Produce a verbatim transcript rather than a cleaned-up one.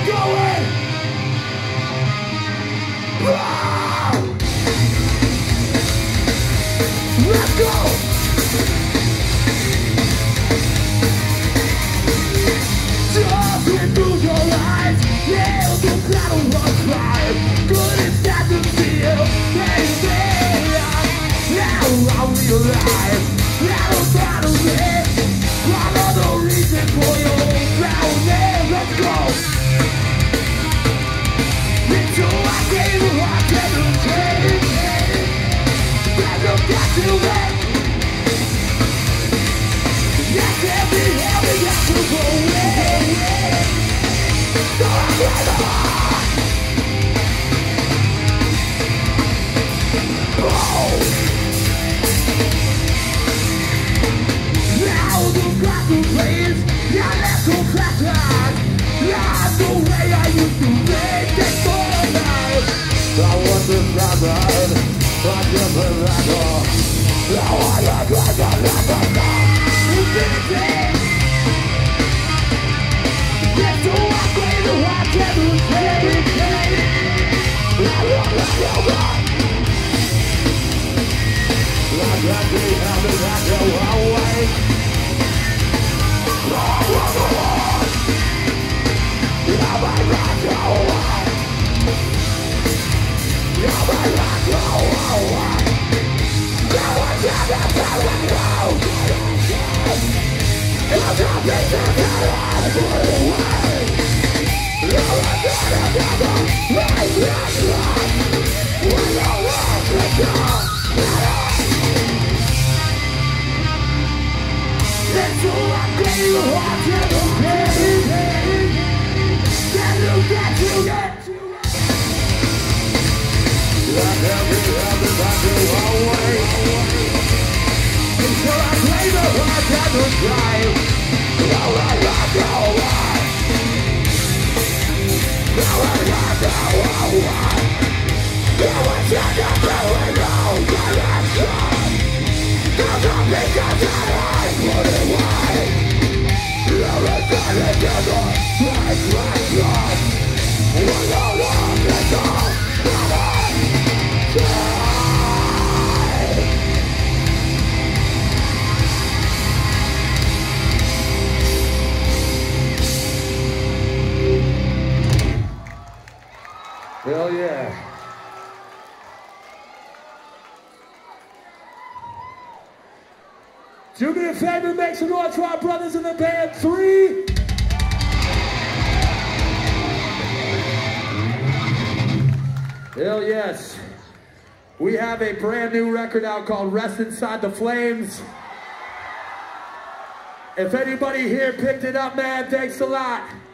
going. Ah! Let's go. Just remove your eyes. Yeah, the battle was right. Good and sad to see you. Baby, now I realize that I'm not a man. I know the reason for your drowning. Let's go. Until I gave you I can't change. Then you got to wait. Yes, every every got to go away. So I'm ready. Oh. Now the got to place. Yeah, let's go back. Yeah, the way I used to make it for life. I was the brother, but you're the brother. Now I like like I like I like. Infinity. Yes, so I play the rock and the everything. I love that you got. Like that we have it at the wrong way. Love of the Lord. Love I rock your way. Love I rock your way. Now I got that power now. It's a piece of that I put away. Now I got that power. Like that love. When I walk the door. It's all I gave you heart to the pain. Then you get to get. Like every other that you away. Until I play the heart and the drive. Now I got to away. Now I got to away. Now I got to away. Now I got to Cause I'm because I put it away. Now I got to get on. Like like love. When I want to go. Now I hell yeah. Do me a favor, make some noise for our brothers in the band. Three. Hell yes. We have a brand new record out called Rest Inside the Flames. If anybody here picked it up, man, thanks a lot.